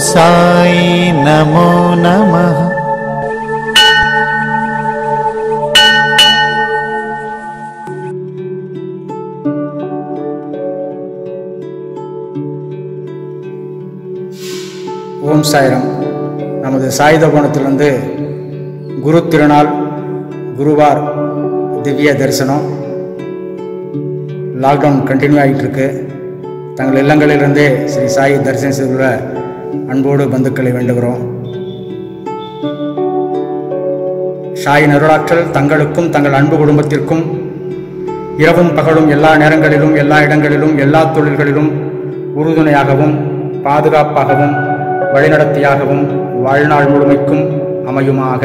साई नमो नमः। ஓம் சாய்ராம். நமது சாயுத கோணத்திலிருந்து குரு திருநாள் குருவார் திவ்ய தரிசனம் லாக்டவுன் கண்டினியூ ஆகிட்டு இருக்கு. தங்கள் இல்லங்களிலிருந்தே ஸ்ரீ சாயை தரிசனம் செய்துள்ள அன்போடு பந்துக்களை வேண்டுகிறோம். சாயின் அருளாற்றல் தங்களுக்கும் தங்கள் அன்பு குடும்பத்திற்கும் இரவும் பகலும் எல்லா நேரங்களிலும் எல்லா இடங்களிலும் எல்லா தொழில்களிலும் உறுதுணையாகவும் பாதுகாப்பாகவும் வழிநடத்தியாகவும் வாழ்நாள் முழுமைக்கும் அமையுமாக.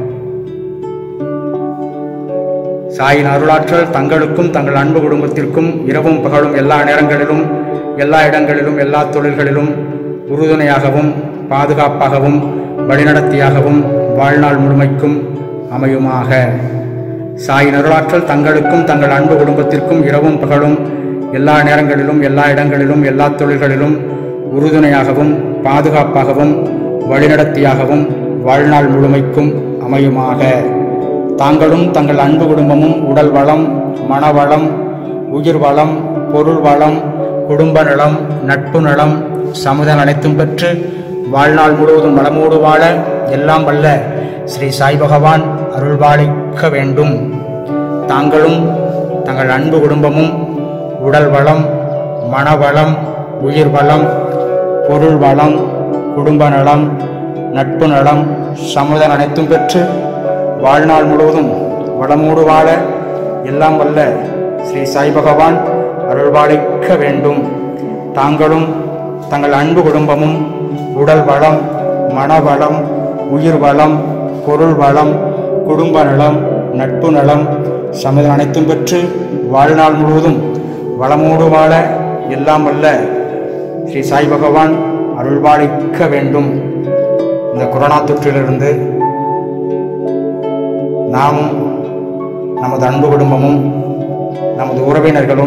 சாயின் அருளாற்றல் தங்களுக்கும் தங்கள் அன்பு குடும்பத்திற்கும் இரவும் பகலும் எல்லா நேரங்களிலும் எல்லா இடங்களிலும் எல்லா தொழில்களிலும் உறுதுணையாகவும் பாதுகாப்பாகவும் வழிநடத்தியாகவும் வாழ்நாள் முழுமைக்கும் அமையுமாக. சாயின் அருளாற்றல் தங்களுக்கும் தங்கள் அன்பு குடும்பத்திற்கும் இரவும் பகலும் எல்லா நேரங்களிலும் எல்லா இடங்களிலும் எல்லா தொழில்களிலும் உறுதுணையாகவும் பாதுகாப்பாகவும் வழிநடத்தியாகவும் வாழ்நாள் முழுமைக்கும் அமையுமாக. தாங்களும் தங்கள் அன்பு குடும்பமும் உடல் வளம், மனவளம், உயிர் வளம், பொருள் வளம், குடும்ப நலம், நட்பு நலம், சமுதாயம் அனைத்தும் பெற்று வாழ்நாள் முழுவதும் வளமோடு வாழ எல்லாம் வல்ல ஸ்ரீ சாய் பகவான் அருள்பாலிக்க வேண்டும். தாங்களும் தங்கள் அன்பு குடும்பமும் உடல் வளம், மனவளம், உயிர் வளம், பொருள் வளம், குடும்ப நலம், நட்பு நலம், சமுதாயம் அனைத்தும் பெற்று வாழ்நாள் முழுவதும் வளமோடு வாழ எல்லாம் வல்ல ஸ்ரீ சாய் பகவான் அருள்பாலிக்க வேண்டும். தாங்களும் தங்கள் அன்பு குடும்பமும் உடல் வளம், மனவளம், உயிர் வளம், பொருள் வளம், குடும்ப நலம், நட்பு நலம், சமுதாயம் அனைத்தும் பெற்று வாழ்நாள் முழுவதும் வளமோடு வாழ எல்லாம் வல்ல ஸ்ரீ சாய் பகவான் அருள்பாலிக்க வேண்டும். இந்த கொரோனா தொற்றிலிருந்து நாமும் நமது அன்பு குடும்பமும் நமது உறவினர்களும்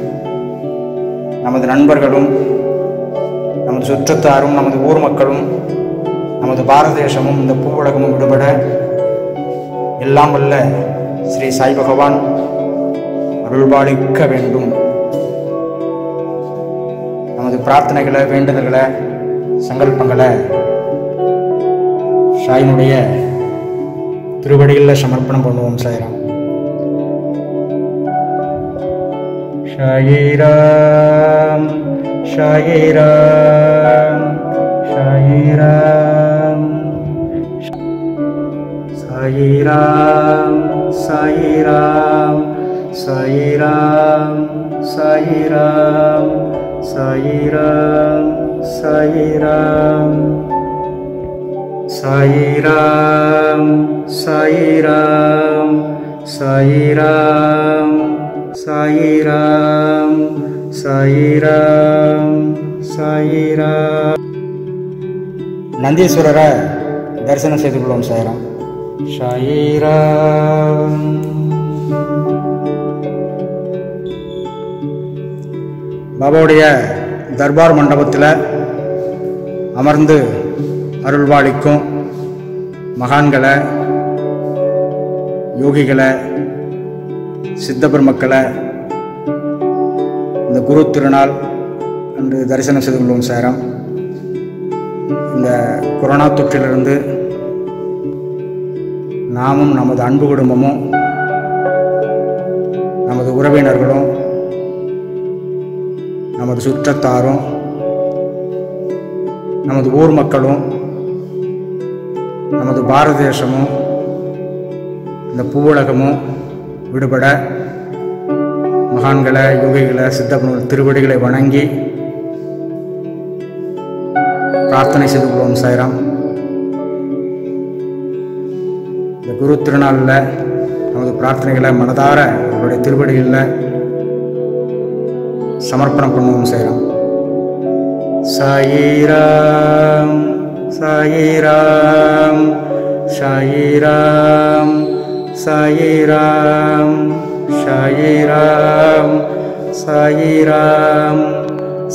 நமது நண்பர்களும் நமது சுற்றத்தாரும் நமது ஊர் மக்களும் நமது பாரத தேசமும் இந்த பூவுலகமும் விடுபட எல்லாம் வல்ல ஸ்ரீ சாய் பகவான் அருள்பாலிக்க வேண்டும். நமது பிரார்த்தனைகளை, வேண்டுதல்களை, சங்கல்பங்களை சாயினுடைய திருவடிகளில் சமர்ப்பணம் பண்ணுவோம். சாய்ராம். சாயிராம் சாயிராம் சாயிராம் சாயிராம் சாயிராம் சாயிராம் சாயிராம் சாயிராம் சாயிராம் சாயிராம் சாயிராம் சாயிராம் சாயிராம் சாயிராம் சாயிராம். நந்தீஸ்வரரை தரிசனம் செய்து கொள்வோம். சாயிராம் சாயிராம். பாபாவுடைய தர்பார் மண்டபத்தில் அமர்ந்து அருள்வாளிக்கும் மகான்களை, யோகிகளை, சித்த பெருமக்களை இந்த குரு திருநாள் அன்று தரிசனம் செய்து கொள்வோம். சாய்ராம். இந்த கொரோனா தொற்றிலிருந்து நாமும் நமது அன்பு குடும்பமும் நமது உறவினர்களும் நமது சுற்றத்தாரும் நமது ஊர் மக்களும் நமது பாரத தேசமும் இந்த பூவுலகமும் விடுபட மகான்களை, யோகிகளை, சித்தப்பர்கள் திருவடிகளை வணங்கி பிரார்த்தனை செய்து கொள்வோம். சாய்ராம். இந்த குரு திருநாளில் நமது பிரார்த்தனைகளை மனதார அவருடைய திருவடிகளில் சமர்ப்பணம் பண்ணுவோம். சாய்ராம். சாயிராம் சாயிராம் சாயிராம் சாயிராம் சாயிராம் சாயிராம்